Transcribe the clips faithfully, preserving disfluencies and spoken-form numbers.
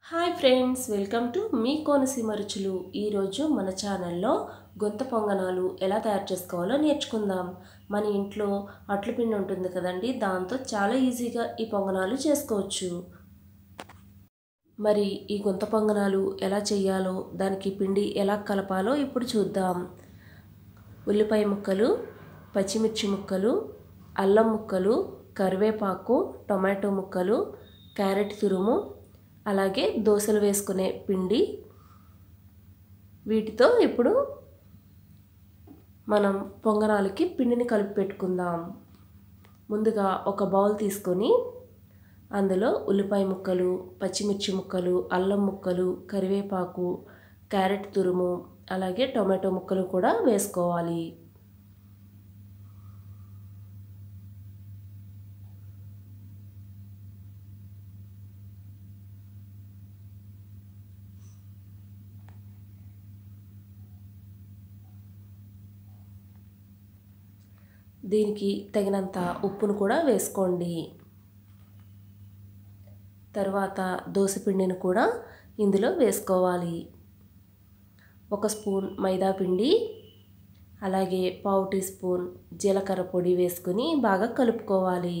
Hi friends, welcome to మీ కోనసీమ రుచులు. ఈరోజు మన ఛానల్లో గొంత పొంగనాలు ఎలా తయారు చేసుకోవాలో నేర్చుకుందాం. మన ఇంట్లో అట్ల పిండి ఉంటుంది కదండి, దాంతో చాలా ఈజీగా ఈ పొంగనాలు చేసుకోవచ్చు. మరి ఈ గొంత పొంగనాలు ఎలా చేయాలో, దానికి పిండి ఎలా కలపాలో ఇప్పుడు చూద్దాం. ఉల్లిపాయ ముక్కలు, పచ్చిమిర్చి ముక్కలు, అల్లం ముక్కలు, కరివేపాకు, టొమాటో ముక్కలు, క్యారెట్ తురుము, అలాగే దోసలు వేసుకునే పిండి. వీటితో ఇప్పుడు మనం పొంగనాలకి పిండిని కలిపి పెట్టుకుందాం. ముందుగా ఒక బౌల్ తీసుకొని అందులో ఉల్లిపాయ ముక్కలు, పచ్చిమిర్చి ముక్కలు, అల్లం ముక్కలు, కరివేపాకు, క్యారెట్ తురుము, అలాగే టొమాటో ముక్కలు కూడా వేసుకోవాలి. దీనికి తగినంత ఉప్పును కూడా వేసుకోండి. తర్వాత దోసపిండిని కూడా ఇందులో వేసుకోవాలి. ఒక స్పూన్ మైదా పిండి, అలాగే పావు టీ స్పూన్ జీలకర్ర పొడి వేసుకుని బాగా కలుపుకోవాలి.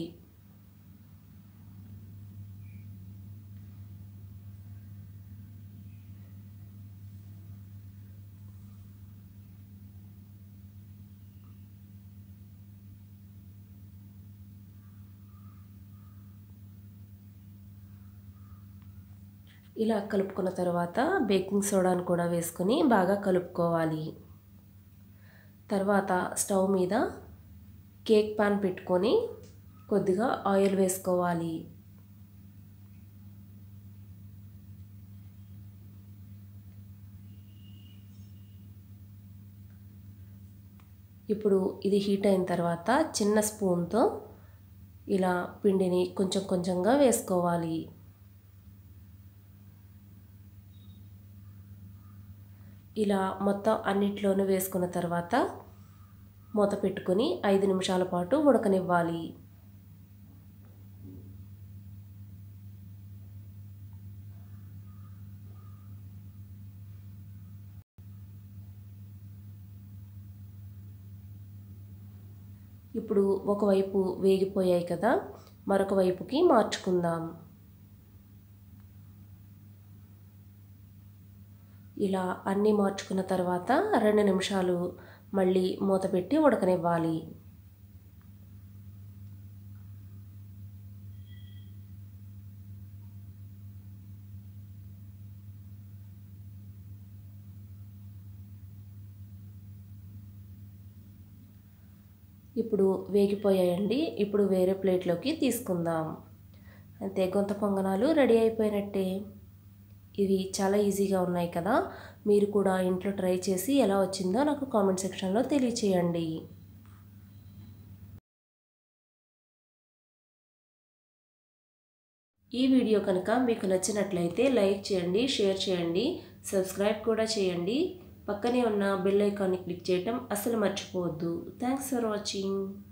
ఇలా కలుపుకున్న తర్వాత బేకింగ్ సోడాను కూడా వేసుకొని బాగా కలుపుకోవాలి. తర్వాత స్టవ్ మీద కేక్ పాన్ పెట్టుకొని కొద్దిగా ఆయిల్ వేసుకోవాలి. ఇప్పుడు ఇది హీట్ అయిన తర్వాత చిన్న స్పూన్తో ఇలా పిండిని కొంచెం కొంచెంగా వేసుకోవాలి. ఇలా మొత్తం అన్నిట్లోనూ వేసుకున్న తర్వాత మూత పెట్టుకొని ఐదు నిమిషాల పాటు ఉడకనివ్వాలి. ఇప్పుడు ఒకవైపు వేగిపోయాయి కదా, మరొక వైపుకి మార్చుకుందాం. ఇలా అన్నీ మార్చుకున్న తర్వాత రెండు నిమిషాలు మళ్ళీ మూత పెట్టి ఉడకనివ్వాలి. ఇప్పుడు వేగిపోయాయండి. ఇప్పుడు వేరే ప్లేట్లోకి తీసుకుందాం. అంతే, గొంత పొంగనాలు రెడీ అయిపోయినట్టే. ఇవి చాలా ఈజీగా ఉన్నాయి కదా, మీరు కూడా ఇంట్లో ట్రై చేసి ఎలా వచ్చిందో నాకు కామెంట్ సెక్షన్లో తెలియచేయండి. ఈ వీడియో కనుక మీకు నచ్చినట్లయితే లైక్ చేయండి, షేర్ చేయండి, సబ్స్క్రైబ్ కూడా చేయండి. పక్కనే ఉన్న బెల్ ఐకాన్ని క్లిక్ చేయటం అస్సలు మర్చిపోవద్దు. Thanks for watching.